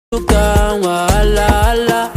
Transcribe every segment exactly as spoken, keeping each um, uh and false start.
sugar, wala,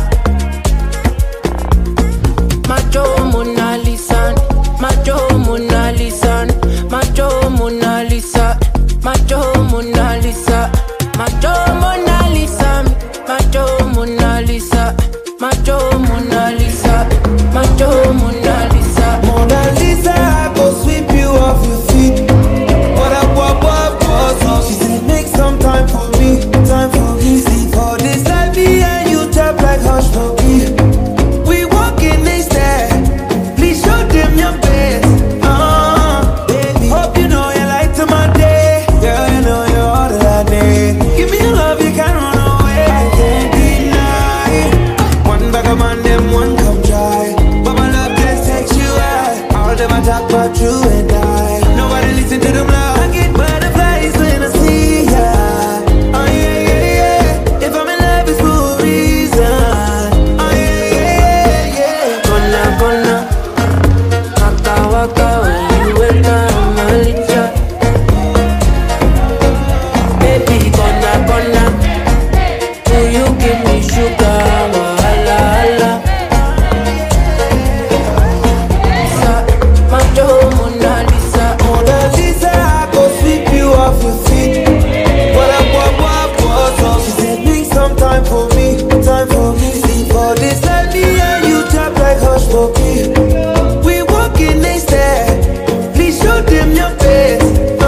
macho Monalisa, macho Monalisa, macho Monalisa, macho Monalisa, macho Monalisa, macho Monalisa, macho Monalisa, macho Monalisa. Monalisa, I go sweep you off your feet. What up, what up, what up? She said make some time for me, time for me. See for this life, me and you tap like hush puppy. We walking they stare. Please show them your best. Uh, baby, hope you know you light to my day. Girl, you know you're all that I need. Give me your love, you can't run away. I can't deny it. One bag of man, them one come try. But my love just takes you out. All them I talk about you and I. Nobody listen to them love. I get butterflies when I see ya. Oh yeah, yeah, yeah. If I'm in love, it's for a reason. Oh yeah, yeah, yeah, yeah. Gonna, gonna, waka, waka, when you wake up, Monalisa. Baby, gonna, gonna, do you give me sugar, wala, wala. Macho Monalisa, Monalisa, I go sweep you off your feet. What up, what up, what up? She said make some time for me, time for me. See for this life, me and you tap like hush puppy. We walking they stare. Please show them your best.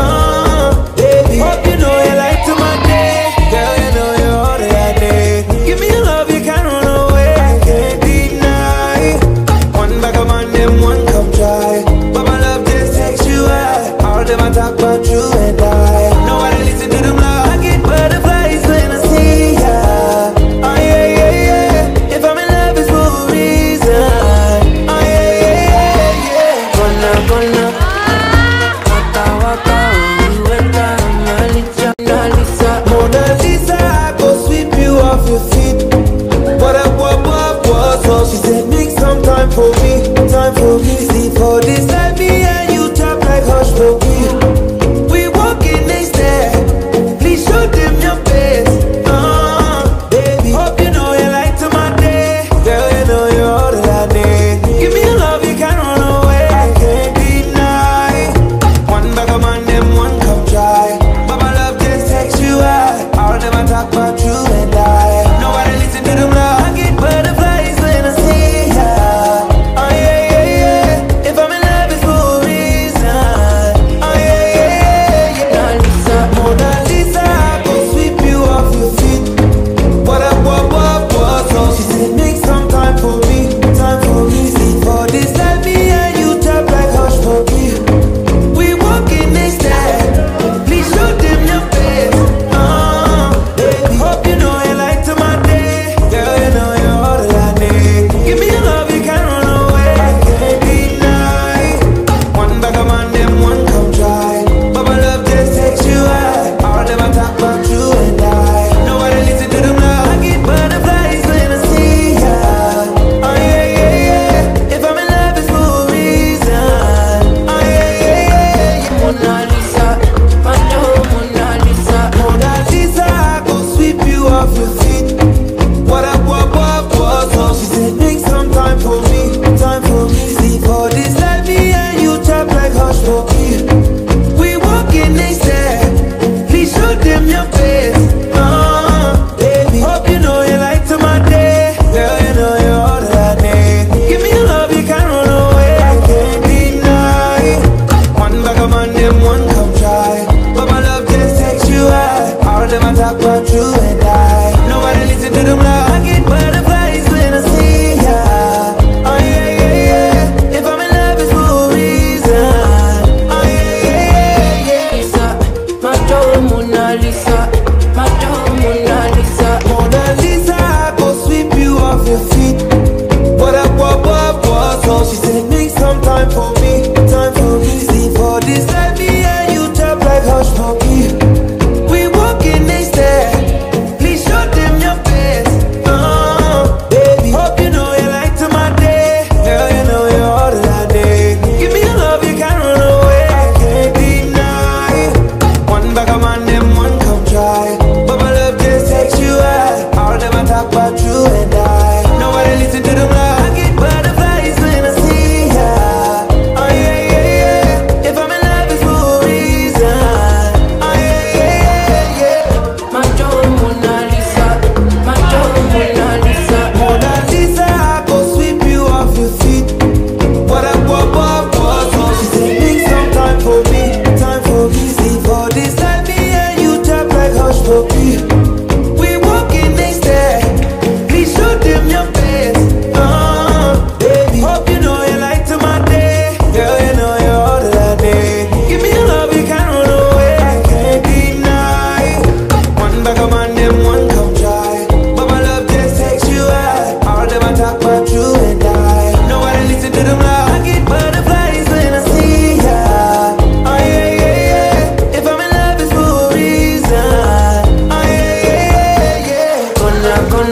Uh, baby, hope you know you light to my day. Girl, you know you're all that I need. Give me your love, you can't run away. I can't deny. One bag of man, them one come try. But my love just takes you out. All them I talk about you and I. Nobody listen to them love. I get butterflies when I see ya. Oh yeah, yeah, yeah. If I'm in love, it's for a reason. Oh yeah, yeah, yeah, yeah. gonna, gonna, waka, waka, when you wake up, Monalisa, Monalisa. Monalisa, I go sweep you off your feet. What up, what up, what up? She said make some time for me, time for me. See for this life, me and you tap like hush puppy. We walking they stare. Please show them your best. Uh, baby, hope you know you light to my day. Girl, you know you're all that I need. Give me your love, you can't run away. I can't deny. One bag of man, them one come try. But my love just takes you out. All them I talk about you and I. Nobody listen to them love. I get butterflies when I see ya. Oh yeah, yeah, yeah. If I'm in love, it's for a reason. Oh yeah, yeah, yeah, yeah. Monalisa, I go sweep you off your feet. What up, what up, what up? She said make some time for me, time for me. See for this life, me and you tap like hush puppy. We walking they stare. Please show them your best. Uh, baby, hope you know you light to my day. Girl, you know you're all that I need. Give me your love, you can't run away. I can't deny. One bag of man, them one come try. But my love just takes you out. All them I talk about you and I. Nobody listen to them love. I get butterflies when I see ya. Oh yeah, yeah, yeah. If I'm in love, it's for a reason. Oh yeah, yeah, yeah, yeah. Monalisa, I go sweep you off your feet. What up, what up, what up? She said make some time for me, time for me. See for this life, me and you tap like hush puppy. We walking they stare. Please show them your best. Uh, baby, hope you know you light to my day. Girl, you know you're all that I need. Give me your love, you can't run away. I can't deny. One bag of man, them one come try. But my love just takes you out. All them I talk about you and I. Nobody listen to them love. I get butterflies when I see ya. Oh yeah, yeah, yeah. If I'm in love, it's for a reason. Oh yeah, yeah, yeah, yeah. Monalisa, macho Monalisa. Monalisa, I go sweep you off your feet. What up, what up, what up? She said make some time for me, time for me. See for this life, me and you tap like hush puppy. We walking they stare. Please show them your best. Uh, baby, hope you know you light to my day. Girl, you know you're all that I need. Give me your love, you can't run away. I can't deny. One bag of man, them one come try. But my love just takes you out. All them I talk about you and I. Nobody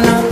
corner.